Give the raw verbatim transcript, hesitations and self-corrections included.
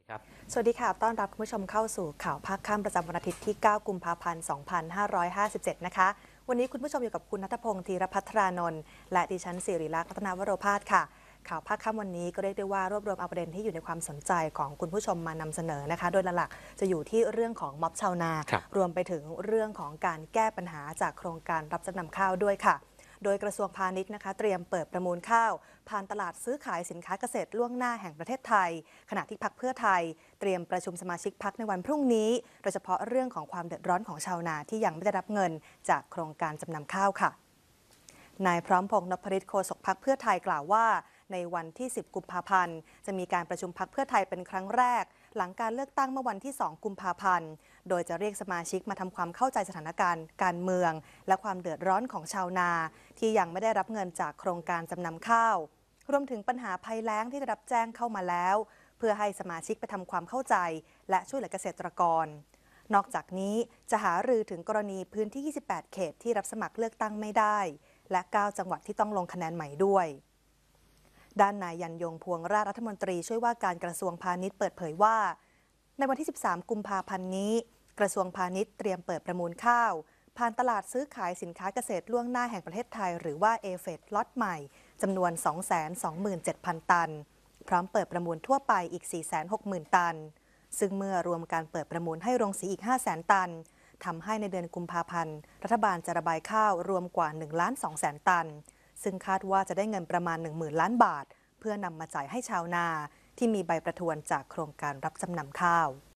ครับสวัสดีค่ะต้อนรับคุณผู้ชมเข้าสู่ข่าวภาคค่ำประจำวันอาทิตย์ที่ เก้า กุมภาพันธ์ สองพันห้าร้อยห้าสิบเจ็ด นะคะ วันนี้คุณผู้ชมอยู่กับคุณณัฐพงศ์ธีรพัทรานนท์และดิฉันสิริลักษณ์รัตนวโรภาสค่ะ ข่าวภาคค่ำวันนี้ก็เรียกได้ว่ารวบรวมเอาประเด็นที่อยู่ในความสนใจของคุณผู้ชมมานำเสนอนะคะ โดยหลักๆจะอยู่ที่เรื่องของม็อบชาวนาครับรวมไปถึงเรื่องของการแก้ปัญหาจากโครงการรับจำนำข้าวด้วยค่ะ โดยกระทรวงพาณิชย์นะคะเตรียมเปิดประมูลข้าวผ่านตลาดซื้อขายสินค้าเกษตรล่วงหน้าแห่งประเทศไทยขณะที่พรรคเพื่อไทยเตรียมประชุมสมาชิกพรรคในวันพรุ่งนี้โดยเฉพาะเรื่องของความเดือดร้อนของชาวนาที่ยังไม่ได้รับเงินจากโครงการจำนำข้าวค่ะนายพร้อมพงษ์นพฤทธิ์โฆษกพรรคเพื่อไทยกล่าวว่าในวันที่ สิบ กุมภาพันธ์จะมีการประชุมพรรคเพื่อไทยเป็นครั้งแรกหลังการเลือกตั้งเมื่อวันที่ สอง กุมภาพันธ์โดยจะเรียกสมาชิกมาทำความเข้าใจสถานการณ์การเมืองและความเดือดร้อนของชาวนาที่ยังไม่ได้รับเงินจากโครงการจำนำข้าวรวมถึงปัญหาภัยแล้งที่ได้รับแจ้งเข้ามาแล้วเพื่อให้สมาชิกไปทำความเข้าใจและช่วยเหลือเกษตรกรนอกจากนี้จะหารือถึงกรณีพื้นที่ ยี่สิบแปด เขตที่รับสมัครเลือกตั้งไม่ได้และเก้าจังหวัดที่ต้องลงคะแนนใหม่ด้วยด้านนายยันยงพวงราชรัฐมนตรีช่วยว่าการกระทรวงพาณิชย์เปิดเผยว่าในวันที่ สิบสาม กุมภาพันธ์นี้กระทรวงพาณิชย์เตรียมเปิดประมูลข้าวผ่านตลาดซื้อขายสินค้าเกษตรล่วงหน้าแห่งประเทศไทยหรือว่า เอ เฟ อี ล็อตใหม่จำนวน สองแสนสองหมื่นเจ็ดพัน ตันพร้อมเปิดประมูลทั่วไปอีก สี่แสนหกหมื่น ตันซึ่งเมื่อรวมการเปิดประมูลให้โรงสีอีก ห้าแสน ตันทำให้ในเดือนกุมภาพันธ์รัฐบาลจะระบายข้าวรวมกว่า หนึ่งล้านสองแสน ตันซึ่งคาดว่าจะได้เงินประมาณ หนึ่งหมื่น ล้านบาทเพื่อนำมาจ่ายให้ชาวนาที่มีใบประทวนจากโครงการรับจำนำข้าว